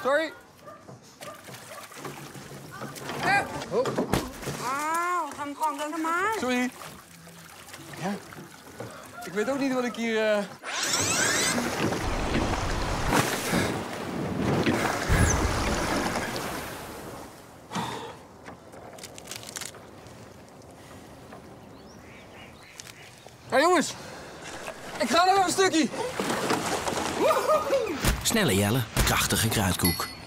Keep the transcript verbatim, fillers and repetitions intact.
Sorry. Eh. Oh. อ้าวทำของกันทำไม Sorry. Ja. Ik weet ook niet wat ik hier... Uh... Ja, jongens. Ik ga nog een stukje. Snelle Jelle, krachtige kruidkoek.